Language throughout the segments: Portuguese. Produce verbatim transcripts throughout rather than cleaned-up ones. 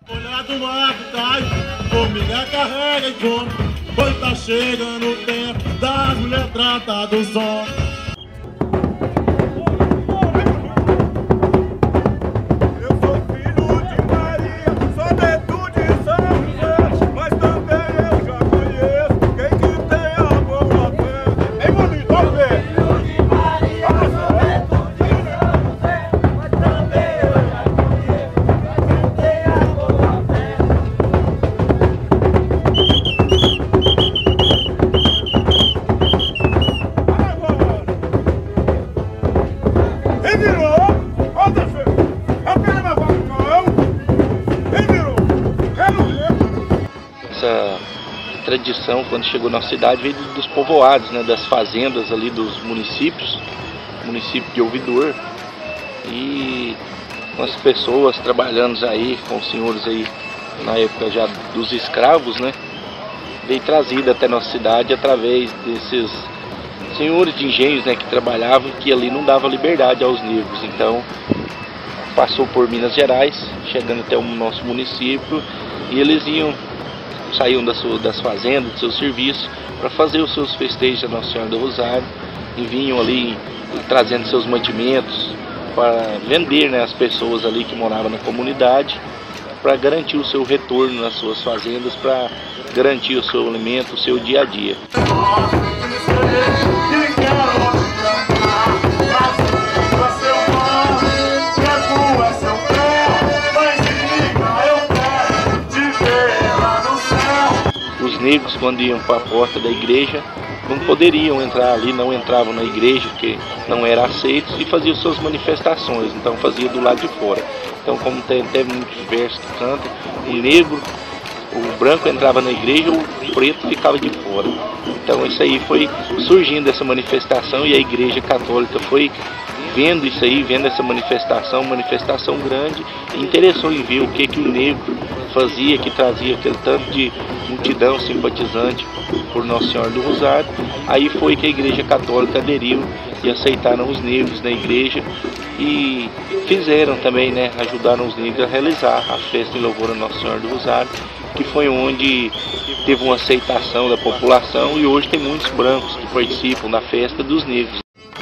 Olhar do mato, cai, formiga carrega e come, pois tá chegando o tempo das mulheres tratar dos homens. Essa tradição, quando chegou na cidade, veio dos povoados, né, das fazendas ali dos municípios, município de Ouvidor, e com as pessoas trabalhando aí, com os senhores aí, na época já dos escravos, né, veio trazida até nossa cidade através desses senhores de engenhos, né, que trabalhavam, que ali não dava liberdade aos negros. Então passou por Minas Gerais, chegando até o nosso município, e eles iam saíam das, suas, das fazendas, dos seus serviços, para fazer os seus festejos a Nossa Senhora do Rosário, e vinham ali trazendo seus mantimentos para vender, né, às pessoas ali que moravam na comunidade, para garantir o seu retorno nas suas fazendas, para garantir o seu alimento, o seu dia a dia. Os negros, quando iam para a porta da igreja, não poderiam entrar ali, não entravam na igreja, porque não eram aceitos, e faziam suas manifestações, então fazia do lado de fora. Então, como tem até muitos versos que cantam, o negro, o branco entrava na igreja, o preto ficava de fora. Então isso aí foi surgindo essa manifestação, e a Igreja Católica foi vendo isso aí, vendo essa manifestação, manifestação grande, e interessou em ver o que, que o negro fazia, que trazia aquele tanto de multidão simpatizante por Nossa Senhora do Rosário. Aí foi que a Igreja Católica aderiu e aceitaram os negros na igreja, e fizeram também, né, ajudaram os negros a realizar a festa em louvor a Nossa Senhora do Rosário, que foi onde teve uma aceitação da população, e hoje tem muitos brancos que participam da festa dos negros.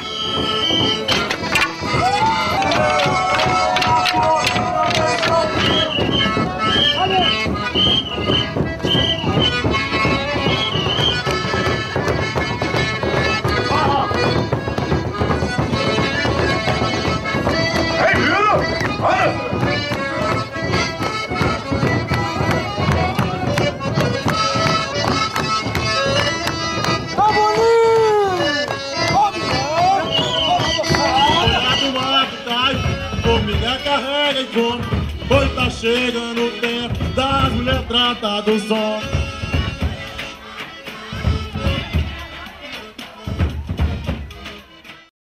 Formiga carrega e come, pois tá chegando o tempo das mulheres tratar dos homens.